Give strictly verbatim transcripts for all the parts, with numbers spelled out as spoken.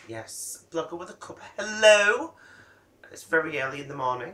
Yes, blogger with a cup. Hello. It's very early in the morning.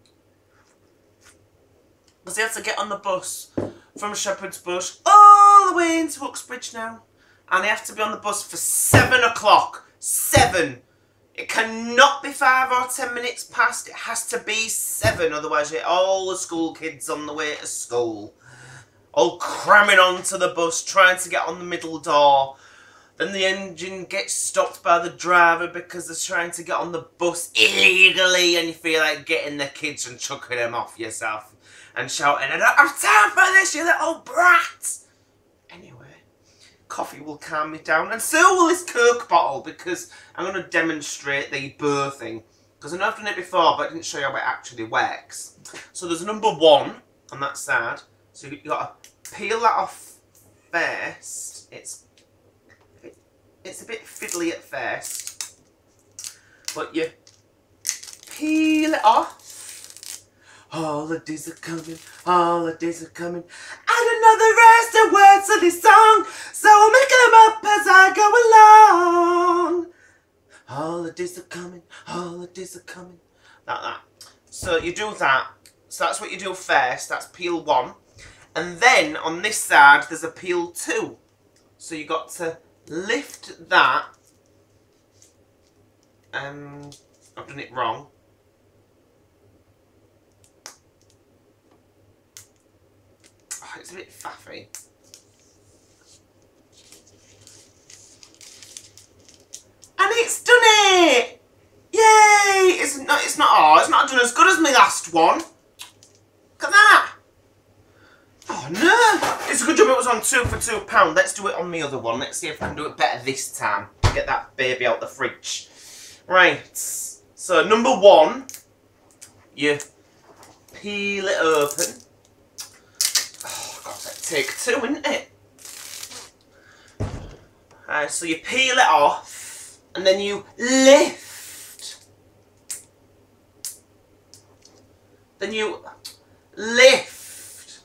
Because he has to get on the bus from Shepherd's Bush all the way into Uxbridge now. And they have to be on the bus for seven o'clock. Seven. It cannot be five or ten minutes past. It has to be seven. Otherwise you get all the school kids on the way to school. All cramming onto the bus, trying to get on the middle door. Then the engine gets stopped by the driver because they're trying to get on the bus illegally. And you feel like getting the kids and chucking them off yourself. And shouting, I don't have time for this, you little brat! Anyway, coffee will calm me down. And so will this Coke bottle, because I'm going to demonstrate the birthing. Because I know I've done it before, but I didn't show you how it actually works. So there's number one on that side. So you've got to peel that off first. It's, it's a bit fiddly at first. But you peel it off. Holidays are coming, holidays are coming. Add another rest of words to this song, so I'll make them up as I go along. Holidays are coming, holidays are coming. Like that. So you do that. So that's what you do first. That's peel one. And then on this side, there's a peel two. So you got to lift that. Um, I've done it wrong. It's a bit faffy. And it's done it! Yay! It's not, it's not, oh, it's not done as good as my last one. Look at that! Oh no! It's a good job it was on two for two pound. Let's do it on the other one. Let's see if I can do it better this time. Get that baby out the fridge. Right. So number one, you peel it open. Take two, isn't it? Uh, so you peel it off and then you lift. Then you lift.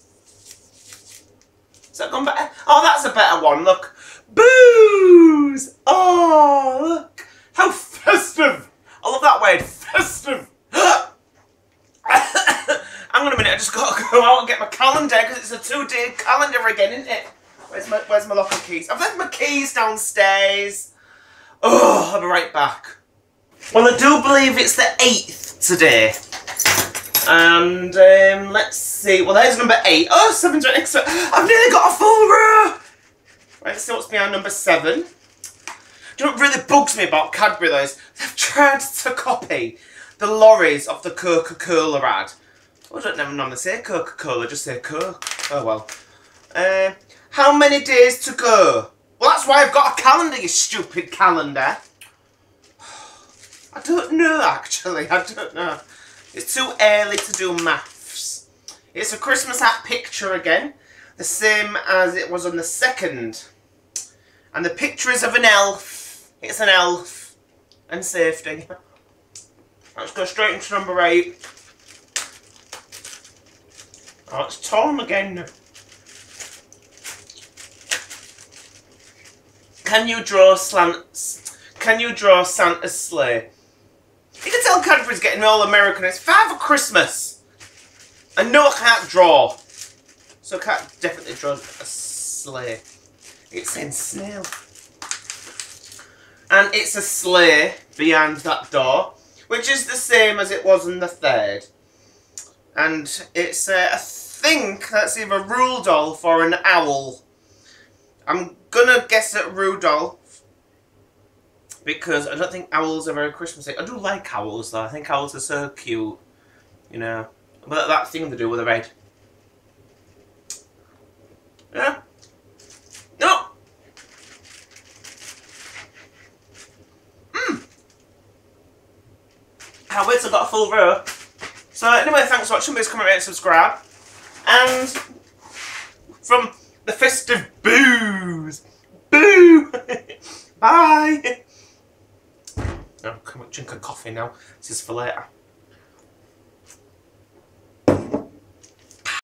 Is that gone better? Oh, that's a better one. Look. Booze! Oh, look. How festive. I love that word. Festive. Hang on a minute, I just got to go out and get my calendar because it's a two-day calendar again, isn't it? Where's my, where's my locker keys? I've left my keys downstairs. Oh, I'll be right back. Well, I do believe it's the eighth today. And um, let's see. Well, there's number eight. Oh, seven's right next to it. I've nearly got a full row. Right, let's see what's behind number seven. Do you know what really bugs me about Cadbury, though, is they've tried to copy the lorries of the Coca-Cola ad. I don't never normally say Coca-Cola, just say Coke. Oh well. Uh, how many days to go? Well, that's why I've got a calendar, you stupid calendar. I don't know, actually. I don't know. It's too early to do maths. It's a Christmas hat picture again. The same as it was on the second. And the picture is of an elf. It's an elf. And safety. Let's go straight into number eight. Oh, it's torn again. Can you draw slants? Can you draw Santa's sleigh? You can tell Cadbury's getting all American. It's Father Christmas. I know I can't draw. So I can't definitely draw a sleigh. It's saying snail. And it's a sleigh behind that door, which is the same as it was in the third. And it's, uh, I think that's either Rudolph or an owl. I'm gonna guess at Rudolph because I don't think owls are very Christmassy. I do like owls though. I think owls are so cute, you know. But that thing they do with the red. Yeah. No. Mmm. Can't wait till I've got a full row. So anyway, thanks for watching. Please comment, rate and subscribe. And from the festive booze. Boo! Bye! I'm going to drink a coffee now. This is for later.